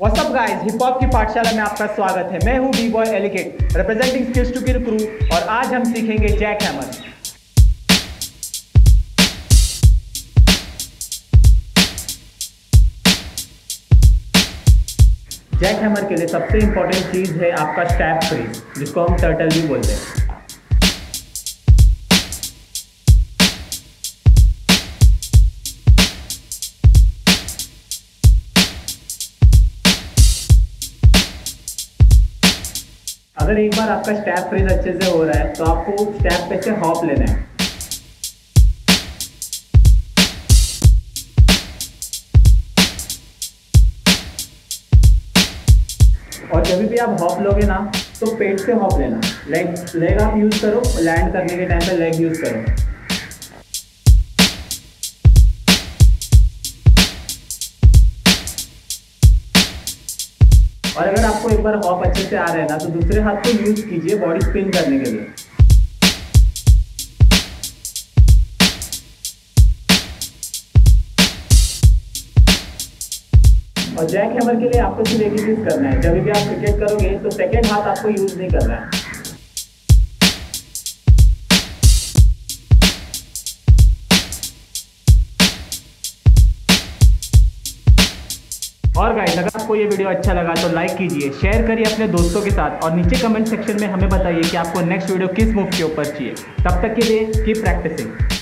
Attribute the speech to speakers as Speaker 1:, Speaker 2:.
Speaker 1: What's up guys, hip hop की पाठशाला में आपका स्वागत है। मैं हूं Bboy Elekidd, representing skills to kill crew, और आज हम सीखेंगे जैक हैमर। जैक हैमर के लिए सबसे इंपॉर्टेंट चीज है आपका स्टेप फ्रीज, जिसको हम टर्टल भी बोलते हैं। अगर एक बार आपका स्टेप फ्रीज अच्छे से हो रहा है तो आपको स्टेप पे से हॉप लेना है। और जब भी आप हॉप लोगे ना तो पेट से हॉप लेना। लेग आप यूज करो, लैंड करने के टाइम पे लेग यूज करो। और अगर आपको एक बार हॉप अच्छे से आ रहा है ना तो दूसरे हाथ को यूज कीजिए बॉडी स्पिन करने के लिए। और जैक हैमर के लिए आपको सिर्फ एक ही चीज करना है, जब भी आप क्रिकेट करोगे तो सेकेंड हाथ आपको यूज नहीं करना है। और गाइस, अगर आपको ये वीडियो अच्छा लगा तो लाइक कीजिए, शेयर करिए अपने दोस्तों के साथ, और नीचे कमेंट सेक्शन में हमें बताइए कि आपको नेक्स्ट वीडियो किस मूव के ऊपर चाहिए। तब तक के लिए कीप प्रैक्टिसिंग।